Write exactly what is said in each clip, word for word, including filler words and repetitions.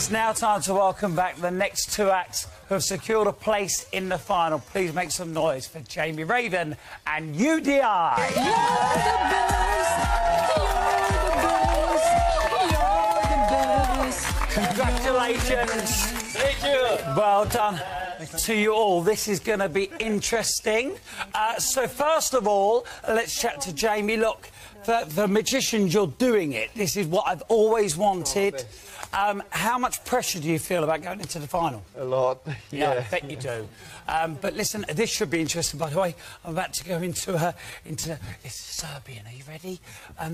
it's now time to welcome back the next two acts who have secured a place in the final. Please make some noise for Jamie Raven and U D I. Congratulations. Thank you. Well done to you all. This is going to be interesting. Uh, so first of all, let's chat to Jamie. Look, for the magicians, you're doing it. This is what I've always wanted. Um, how much pressure do you feel about going into the final? A lot. Yeah, yeah. I bet you do. Um, but listen, this should be interesting, by the way. I'm about to go into uh, into it's Serbian. Are you ready? Um,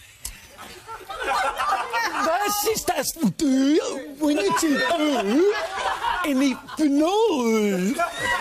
that's just that's what we need to do in the finale.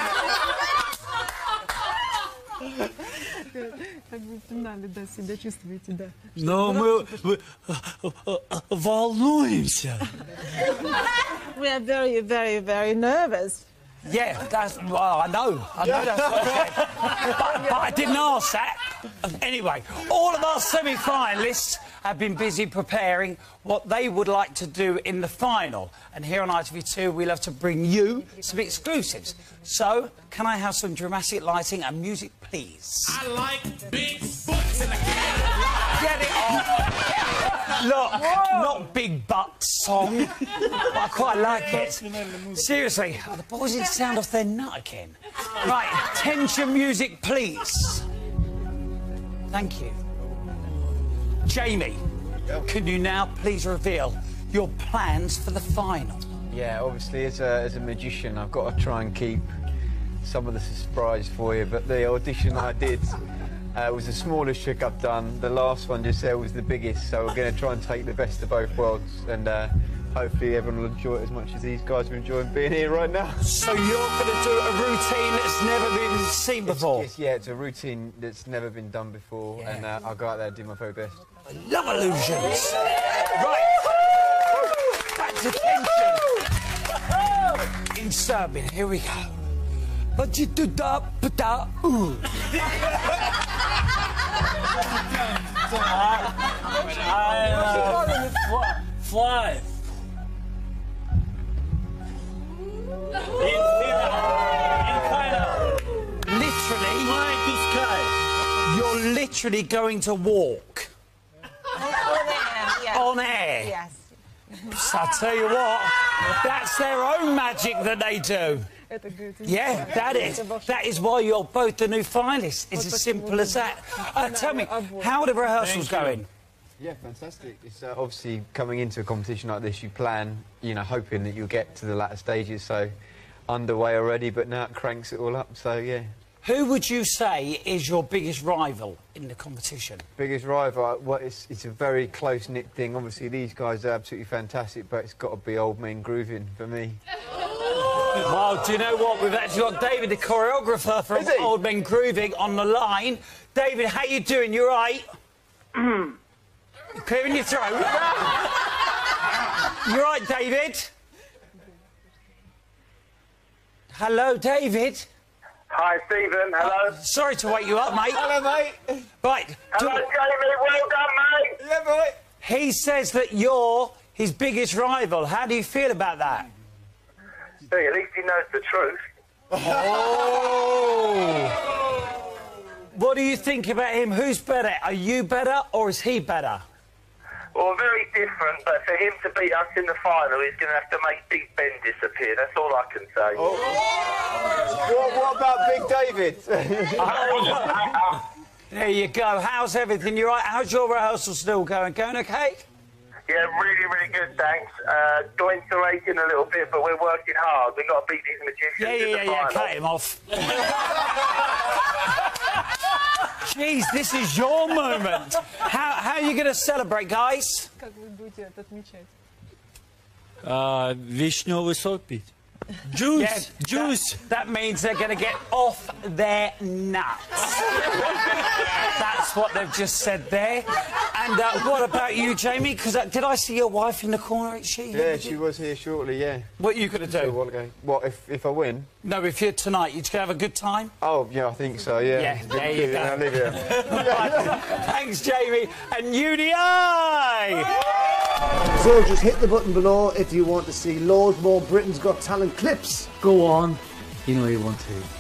Как вы в финале, да, себя чувствуете, да? Но мы, мы волнуемся. We are very, very, very nervous. Yeah, that's well, I know. I know that's what I said. But, but I didn't ask that. Anyway, all of our semi-finalists have been busy preparing what they would like to do in the final. And here on I T V two, we love to bring you some exclusives. So, can I have some dramatic lighting and music, please? I like big butts and I can't Get it on. Look, Whoa. Not Big Butts song, but I quite like it. Seriously, oh, the boys didn't sound off their nut again. Right, tension music, please. Thank you. Jamie, can you now please reveal your plans for the final? Yeah, obviously, as a, as a magician, I've got to try and keep some of the surprise for you, but the audition I did uh, was the smallest trick I've done. The last one just there was the biggest, so we're going to try and take the best of both worlds, and uh, hopefully everyone will enjoy it as much as these guys are enjoying being here right now. So you're going to do a routine that's never been seen before? It's, it's, yeah, it's a routine that's never been done before, yeah. and uh, I'll go out there and do my very best. I love illusions. Right. Back to tension. In Serbian, here we go. But you do da da ooh. Five. Literally, you're literally going to walk On air, yes. on air. Yes. So I tell you what, that's their own magic that they do. Yeah, that is. That is why you're both the new finalists. It's as simple as that. Uh, tell me, how are the rehearsals going? Yeah, fantastic. It's uh, obviously coming into a competition like this, you plan, you know, hoping that you'll get to the latter stages, so underway already, but now it cranks it all up, so yeah. Who would you say is your biggest rival in the competition? Biggest rival? Well, it's, it's a very close-knit thing. Obviously, these guys are absolutely fantastic, but it's got to be Old Men Grooving for me. Well, do you know what? We've actually got David, the choreographer from Old Men Grooving, on the line. David, how you doing? You all right? You clearing your throat? You all right, David? Hello, David. Hi, Stephen. Hello. Uh, sorry to wake you up, mate. Hello, mate. Right. Hello, do... Jamie. Well done, mate. Yeah, boy. He says that you're his biggest rival. How do you feel about that? Hey, at least he knows the truth. Oh! What do you think about him? Who's better? Are you better or is he better? Well, very different, but for him to beat us in the final, he's going to have to make Big Ben disappear. That's all I can say. Oh. what, what about Big David? There you go. How's everything? You right? How's your rehearsal still going? Going okay? Yeah, really, really good, thanks. Uh, joints are aching a little bit, but we're working hard. We've got to beat these magicians yeah, yeah, in the yeah, final. yeah, cut him off. Jeez, this is your moment. How, how are you going to celebrate, guys? Как вы будете это отмечать? Uh, вишневый сок пить. Juice, Yeah, juice. That, that means they're going to get off their nuts. That's what they've just said there. And uh, what about you, Jamie? Because uh, did I see your wife in the corner? Is she? Yeah, she was here shortly, yeah. What are you going to A do? while ago. What, if, if I win? No, if you're tonight, you're going to have a good time? Oh, yeah, I think so, yeah. Yeah, there you go. I'll leave it. Thanks, Jamie. And U D I! So just hit the button below if you want to see loads more Britain's Got Talent clips. Go on. You know you want to.